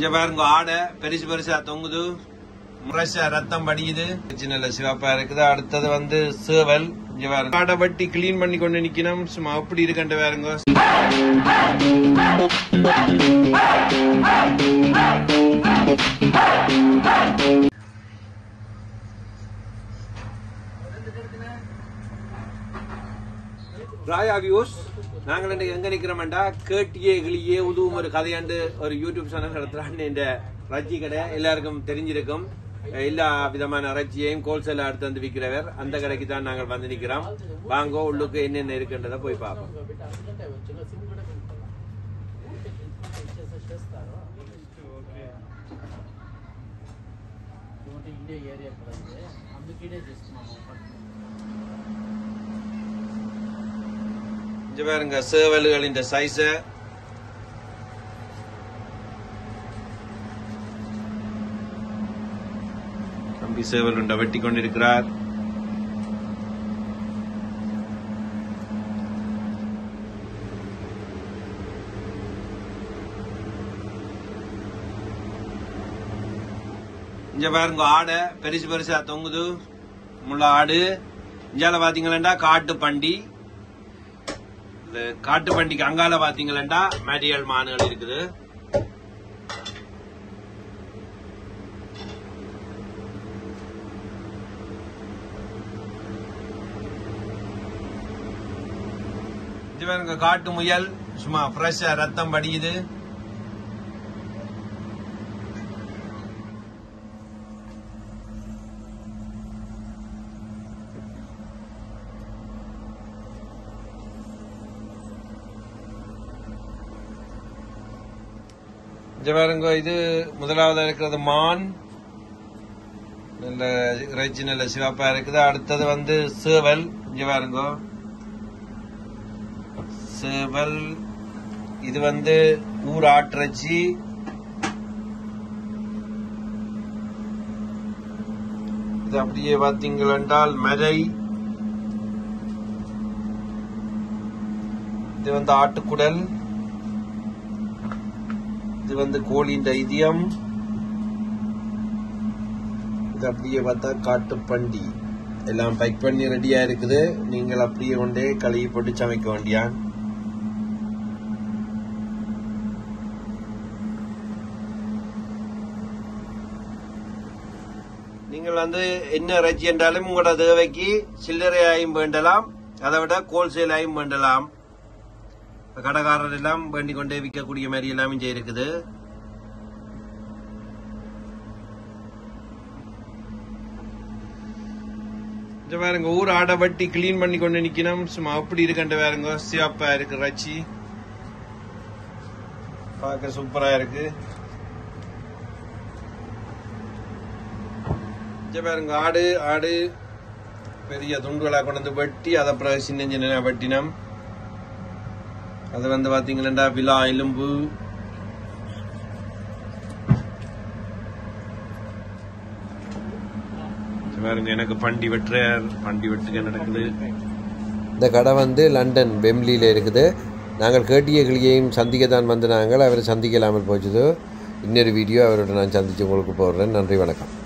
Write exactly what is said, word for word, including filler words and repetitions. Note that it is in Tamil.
இங்க பாருங்க ஆடை பெருசு பெருசா தொங்குது, முரசா ரத்தம் படியுது, சின்ன சிவப்பா இருக்குது. அடுத்தது வந்து சேவல். இங்க பாருங்க ஆடை வெட்டி கிளீன் பண்ணி கொண்டு நிக்கணும். சும்மா அப்படி இருக்கண்ட பாருங்க. ராயா வியூஸ், நாங்கள் இன்றைக்கு எங்க நிக்கிறோம்டா கேட்டியே கிளியே உதவும் ஒரு கதையாண்டு ஒரு யூடியூப் சேனல் நடத்துறான்னு இந்த இறைச்சி கடை எல்லாருக்கும் தெரிஞ்சிருக்கும். எல்லா விதமான இறைச்சியையும் ஹோல்சேல் அடுத்து வந்து விற்கிறவர் அந்த கடைக்கு தான் நாங்கள் வந்து நிக்கிறோம். வாங்கோ உள்ளுக்கு என்னென்ன இருக்குன்றத போய் பார்ப்போம். இங்க பாருங்க சேவல்களின் சைஸ். தம்பி சேவல் உண்ட வெட்டி கொண்டிருக்கிறார். இங்க பாருங்க ஆடை பெருசு பெருசா தொங்குது, முள்ள ஆடு. இஞ்சால பாத்தீங்களா காட்டு பண்டி. காட்டு பண்டிக்கு அங்கால பாத்தீங்களா மேரியல் மான்கள் இருக்குது. காட்டு முயல் சும்மா ஃப்ரெஷ்ஷா ரத்தம் படியுது. பாருங்க இது முதலாவது இருக்கிறது மான், நல்ல இறைச்சி நல்ல சிவப்பா இருக்குது. அடுத்தது வந்து சேவல். இங்க பாருங்க சேவல், இது வந்து ஊர் ஆட்டிறைச்சி. இது அப்படியே பாத்தீங்கள் என்றால் மரை. இது வந்து ஆட்டுக்குடல். இது வந்து கோழியின் இதயம். இது அப்படியே பார்த்தா காட்டு பண்டி. எல்லாம் பேக் பண்ணி ரெடியா இருக்குது. நீங்கள் அப்படியே கொண்டே கழுவி போட்டு சமைக்க வேண்டியான். நீங்கள் வந்து என்ன இறைச்சி என்றாலும் உங்களோட தேவைக்கு சில்லறையாயும் வேண்டலாம், அதை விட ஹோல்சேலாயும் வேண்டலாம். கடைக்காரர் எல்லாம் வேண்டி கொண்டே விற்கக்கூடிய மாதிரி எல்லாம் இங்கே இருக்குது. பாருங்க ஊர் ஆடை வட்டி கிளீன் பண்ணி கொண்டு நிக்கணும். சும்மா அப்படி இருக்கண்ட பாருங்க, சிவப்பா இருக்கு இறைச்சி, பார்க்க சூப்பரா இருக்கு. பாருங்க ஆடு ஆடு பெரிய துண்டுகளா கொண்டு வந்து வெட்டி அதை அப்புறம் சின்ன சின்ன வெட்டினம். அது வந்து பாத்தீங்களா விலா எலும்பு. பாருங்க எனக்கு பண்டி வெட்டுறார், பண்டி வெட்டுக நடக்குது. இந்த கடை வந்து லண்டன் வெம்லியில இருக்குது. நாங்கள் கேட்டிய கிளியையும் சந்திக்க தான் வந்து நாங்கள் அவரை சந்திக்க இல்லாமல் போச்சுது. இன்னொரு வீடியோ அவரோட நான் சந்திச்சு உங்களுக்கு போடுறேன். நன்றி, வணக்கம்.